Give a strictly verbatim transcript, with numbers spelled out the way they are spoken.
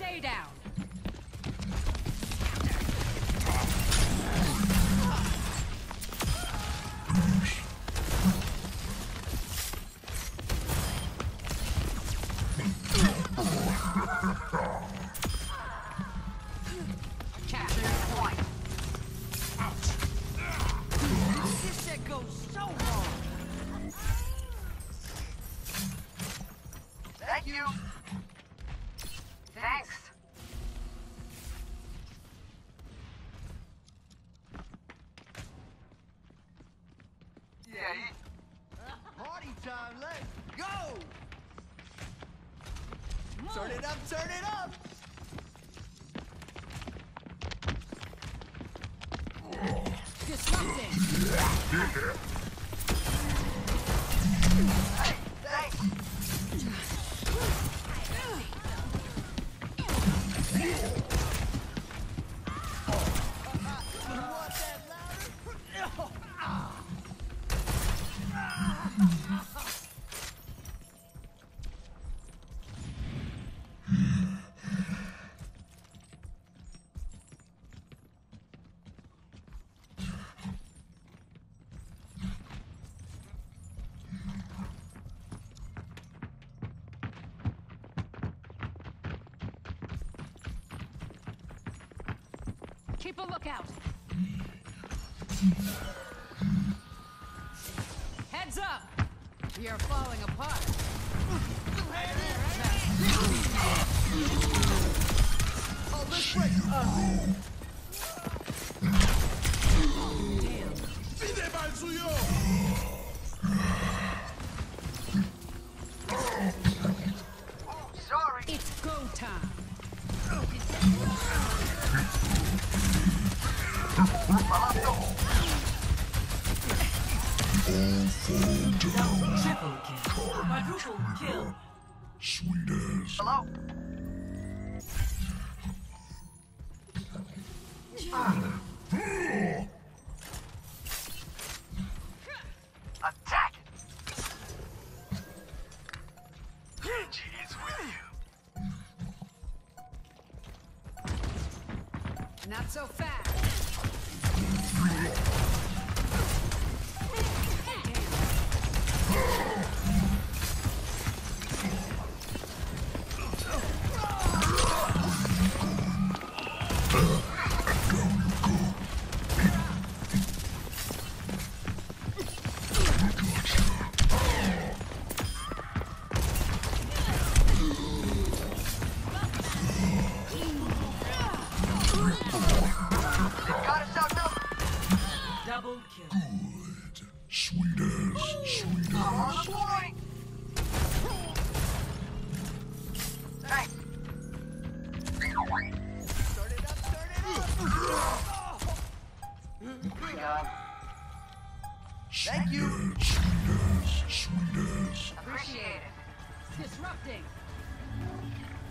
Stay down. Capture the point. This shit goes so wrong. Thank you. Thanks. Yeah. Party time, let's go! Turn it up, turn it up! Disrupting. Hey, thanks. You want that louder? Keep a lookout. Heads up. We are falling apart. Oh, this way! Damn. Fide bal suyo! Sorry. It's go time. Triple kill. Quadruple kill. Sweet as. Hello? Attack it! Genji is with you. Not so fast. Got us out now. Double kill. Good. Sweet as. Sweet On as. the point. Thanks. Turn it up, turn it up! We got him. Thank you! Sweet as. Sweet as. Appreciate it. Disrupting.